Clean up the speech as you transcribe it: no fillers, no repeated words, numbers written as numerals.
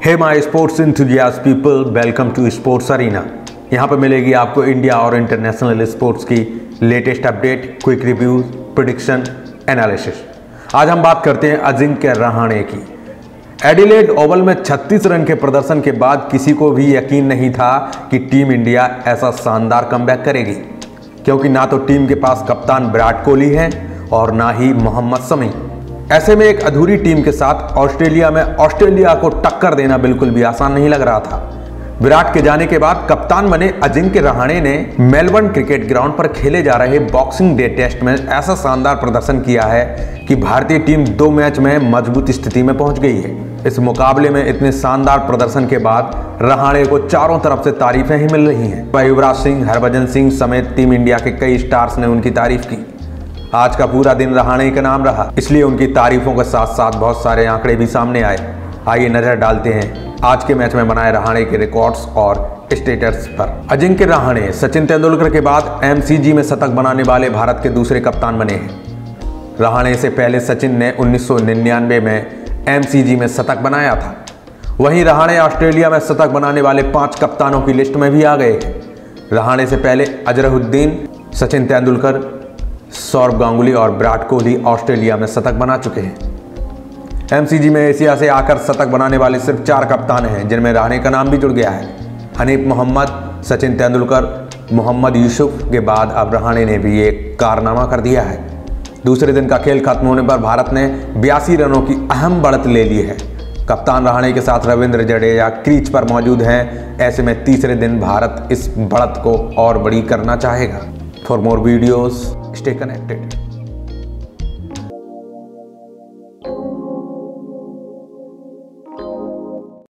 Hey my sports enthusiast people, welcome to sports arena. यहाँ पर मिलेगी आपको इंडिया और इंटरनेशनल स्पोर्ट्स की latest update, quick review, prediction, analysis. आज हम बात करते हैं अजिंक्य रहाणे की। एडिलेड ओवल में 36 रन के प्रदर्शन के बाद किसी को भी यकीन नहीं था कि टीम इंडिया ऐसा शानदार कमबैक करेगी, क्योंकि ना तो टीम के पास कप्तान विराट कोहली है और ना ही मोहम्मद शमी। ऐसे में एक अधूरी टीम के साथ ऑस्ट्रेलिया को टक्कर देना बिल्कुल भी आसान नहीं लग रहा था। विराट के जाने के बाद कप्तान बने अजिंक्य रहाणे ने मेलबर्न क्रिकेट ग्राउंड पर खेले जा रहे बॉक्सिंग डे टेस्ट में ऐसा शानदार प्रदर्शन किया है कि भारतीय टीम 2 मैच में मजबूत स्थिति में पहुंच गई है। इस मुकाबले में इतने शानदार प्रदर्शन के बाद रहाणे को चारों तरफ से तारीफें ही मिल रही हैं। युवराज सिंह, हरभजन सिंह समेत टीम इंडिया के कई स्टार्स ने उनकी तारीफ की। आज का पूरा दिन रहाणे के नाम रहा, इसलिए उनकी तारीफों के साथ साथ बहुत सारे आंकड़े भी सामने आए। आइए नजर डालते हैं आज के मैच में बनाए रहाणे के रिकॉर्ड्स और स्टेटस पर। अजिंक्य रहाणे सचिन तेंदुलकर के बाद एमसीजी में शतक बनाने वाले भारत के दूसरे कप्तान बने हैं। रहाणे से पहले सचिन ने 1999 में एमसीजी में शतक बनाया था। वहीं रहाणे ऑस्ट्रेलिया में शतक बनाने वाले 5 कप्तानों की लिस्ट में भी आ गए हैं। रहाणे से पहले अजहरुद्दीन, सचिन तेंदुलकर, सौरभ गांगुली और विराट कोहली ऑस्ट्रेलिया में शतक बना चुके हैं। एमसीजी में एशिया से आकर शतक बनाने वाले सिर्फ 4 कप्तान हैं, जिनमें रहाणे का नाम भी जुड़ गया है। हनीफ मोहम्मद, सचिन तेंदुलकर, मोहम्मद यूसुफ के बाद अब रहाणे ने भी एक कारनामा कर दिया है। दूसरे दिन का खेल खत्म होने पर भारत ने 82 रनों की अहम बढ़त ले ली है। कप्तान रहाणे के साथ रविंद्र जडेजा क्रीज पर मौजूद हैं। ऐसे में तीसरे दिन भारत इस बढ़त को और बड़ी करना चाहेगा। For more videos, stay connected.